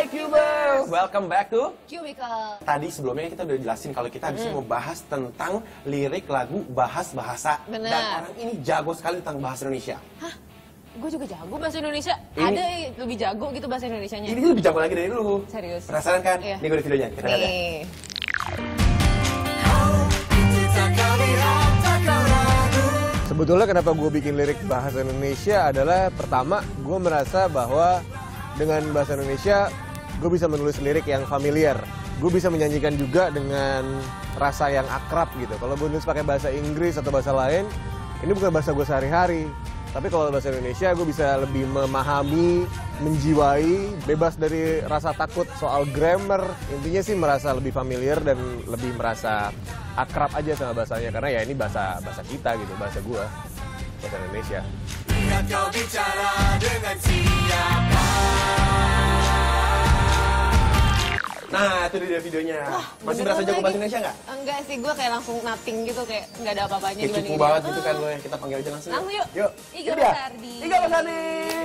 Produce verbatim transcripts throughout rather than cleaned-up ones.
Cubers! Welcome back to Cubicle. Tadi sebelumnya kita udah jelasin kalau kita habis mau bahas tentang lirik lagu bahas bahasa. Bener. Dan orang ini jago sekali tentang bahasa Indonesia. Hah? Gue juga jago bahasa Indonesia. Ini- Ada yang lebih jago gitu bahasa Indonesianya. Ini lebih jago lagi dari lu. Serius? Penasaran kan? Iya. Nih gue ada videonya, kita lihat ya. Nih. Sebetulnya kenapa gue bikin lirik bahasa Indonesia adalah pertama gue merasa bahwa dengan bahasa Indonesia gue bisa menulis lirik yang familiar. Gue bisa menyanyikan juga dengan rasa yang akrab gitu. Kalau gue nulis pakai bahasa Inggris atau bahasa lain, ini bukan bahasa gue sehari-hari. Tapi kalau bahasa Indonesia gue bisa lebih memahami, menjiwai, bebas dari rasa takut soal grammar. Intinya sih merasa lebih familiar dan lebih merasa akrab aja sama bahasanya. Karena ya ini bahasa bahasa kita gitu, bahasa gue, bahasa Indonesia. Lihat kau bicara dengan siapa. Nah, itu dia videonya. Masih berasa beneran jago lagi. bahasa Indonesia nggak? Enggak sih, gue kayak langsung nothing gitu, kayak nggak ada apa-apanya Kayak cukup dibandingin banget dia. gitu kan lo yang kita panggil aja langsung. Langsung yuk. Yuk. Iga Ini dia. Basardi. Iga Basardi.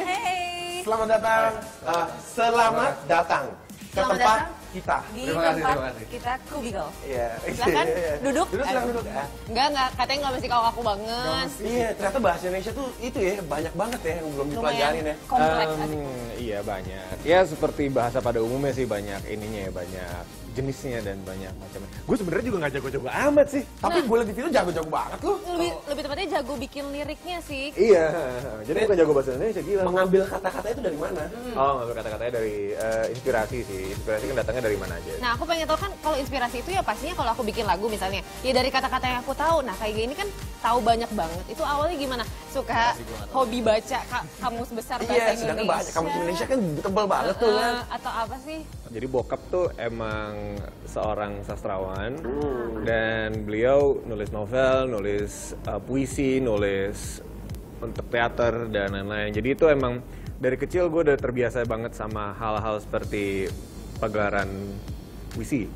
Hey. Selamat datang. Uh, selamat datang ke Selamat tempat datang. kita. Di Terima kasih, tempat terima kasih. kita Cubicle. Iya. Silakan duduk. Duduk, silakan duduk. Ya. Enggak, enggak. Katanya nggak mesti kaku-kaku banget. Iya, ternyata bahasa Indonesia tuh itu ya banyak banget ya yang belum dipelajarin ya. kompleks. Em, iya banyak. Ya seperti bahasa pada umumnya sih banyak ininya ya, banyak jenisnya dan banyak macamnya. Gue sebenarnya juga nggak jago-jago amat sih. Tapi gue liat di video jago-jago banget lu. lebih lebih tepatnya jago bikin liriknya sih. Iya, jadi bukan jago bahasa Indonesia gila. Mengambil kata-kata itu dari mana? Oh, ngambil kata-katanya dari eh, inspirasi sih. Inspirasi kan datangnya dari mana aja. Nah, aku pengen tahu kan kalau inspirasi itu ya pastinya kalau aku bikin lagu misalnya, ya dari kata-kata yang aku tahu. Nah, kayak gini kan tahu banyak banget. Itu awalnya gimana? Suka hobi baca ka- kamus besar bahasa Iya, Indonesia. sedangkan bahasa kamus Indonesia kan tebal banget tuh kan. Eh, atau apa sih? Jadi bokap tuh emang seorang sastrawan dan beliau nulis novel, nulis uh, puisi, nulis untuk teater dan lain-lain. Jadi itu emang dari kecil gue udah terbiasa banget sama hal-hal seperti pagelaran puisi,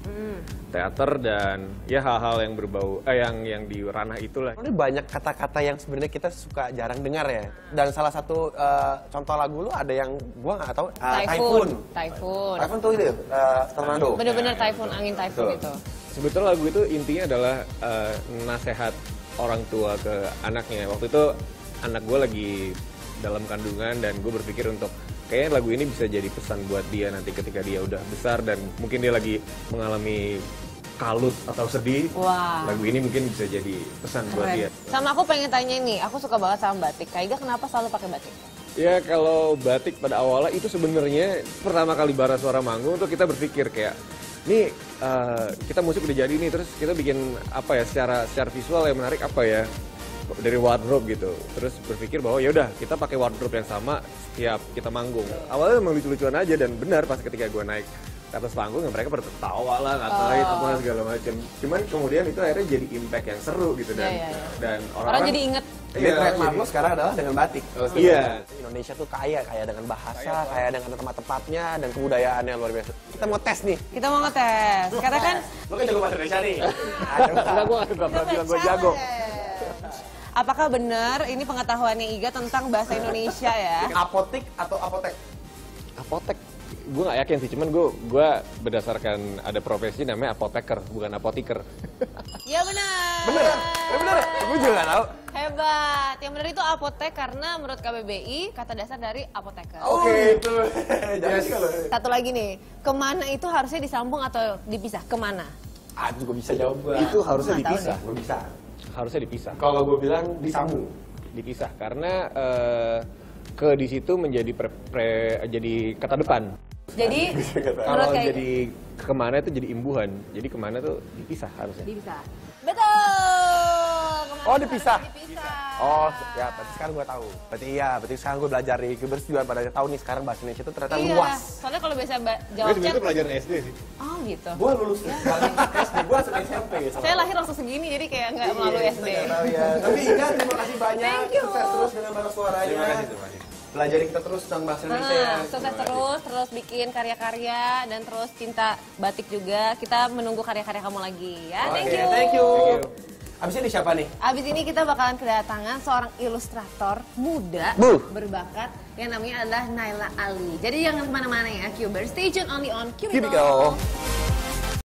teater dan ya hal-hal yang berbau, eh, yang yang di ranah itulah. Ini banyak kata-kata yang sebenarnya kita suka jarang dengar ya. Dan salah satu eh, contoh lagu lu ada yang gua nggak tahu. eh, Typhoon. Typhoon. Typhoon. Typhoon tuh itu uh, tornado. Bener-bener typhoon, angin typhoon Betul. itu. Sebetulnya lagu itu intinya adalah uh, nasihat orang tua ke anaknya. Waktu itu anak gue lagi dalam kandungan dan gue berpikir untuk kayaknya lagu ini bisa jadi pesan buat dia nanti ketika dia udah besar dan mungkin dia lagi mengalami kalut atau sedih. Wah. Lagu ini mungkin bisa jadi pesan buat dia. Keren. Sama aku pengen tanya nih, aku suka banget sama batik. Kak Iga kenapa selalu pakai batik? Ya kalau batik pada awalnya itu sebenarnya pertama kali Bara Suara manggung tuh kita berpikir kayak nih uh, kita musik udah jadi nih terus kita bikin apa ya secara secara visual yang menarik apa ya dari wardrobe gitu. Terus berpikir bahwa ya udah kita pakai wardrobe yang sama setiap kita manggung. Awalnya emang lucu-lucuan aja dan benar pas ketika gue naik ke atas panggung ya mereka pada tertawa lah ngatain Oh. apa segala macam. Cuman kemudian itu akhirnya jadi impact yang seru gitu dan Iya, iya, iya. dan Orang orang-orang jadi inget. Jadi Iya, trademark jadi- lu sekarang adalah dengan batik. Iya. Indonesia tuh kaya, kaya dengan bahasa, kaya dengan tempat-tempatnya dan kebudayaannya luar biasa. Kita mau tes nih. Kita mau ngetes. Karena kan Lu kan jago bahasa Indonesia nih. Enggak, gue gak pernah bilang gue jago. apakah benar ini pengetahuannya Iga tentang bahasa Indonesia ya? Apotik atau apotek? Apotek, gue gak yakin sih, cuman gue gue berdasarkan ada profesi namanya apoteker, bukan apotiker. Ya benar. Bener? Ya bener ya? Gue juga gak tahu. Hebat. Yang benar itu apotek karena menurut K B B I kata dasar dari apoteker. Oke, itu. Jangan sih kalau. Satu lagi nih, kemana itu harusnya disambung atau dipisah? Kemana? Ah, gue bisa jawab gua. Itu harusnya Nggak tahu dipisah, Gue bisa. harusnya dipisah. Kalau gue bilang disambung. Dipisah karena eh, ke di situ menjadi pre, pre- jadi kata depan. Jadi kata. menurut Kalau kayak jadi kemana itu jadi imbuhan, jadi kemana tuh dipisah harusnya. dipisah. Betul. Kemana Oh, itu dipisah? harusnya dipisah. Oh, ya berarti sekarang gue tahu. Berarti iya, berarti sekarang gue belajar nih. Gubers juga pada tahu nih sekarang bahasa Indonesia itu ternyata Iya, luas. soalnya kalau biasa ba- Gue jawab sebenarnya chat, pelajaran S D sih. oh gitu. Gue lulus paling S D, gue langsung S M P. Saya lahir langsung segini, jadi kayak nggak Iya, melalui S D. kita nggak tahu ya. Tapi Ika, terima kasih banyak. Thank you. Sukses terus dengan Bara Suaranya. Terima kasih, terima kasih. Pelajari kita terus tentang bahasa Indonesia ya. Nah, sukses terus, terus bikin karya-karya dan terus cinta batik juga. Kita menunggu karya-karya kamu lagi ya. Thank Oke, you. thank you. Thank you. Abis ini siapa nih? Abis ini kita bakalan kedatangan seorang ilustrator muda Buh. berbakat yang namanya adalah Naila Ali. Jadi jangan kemana-mana ya, Cuber. Stay tune only on Cubicle. Cubicle.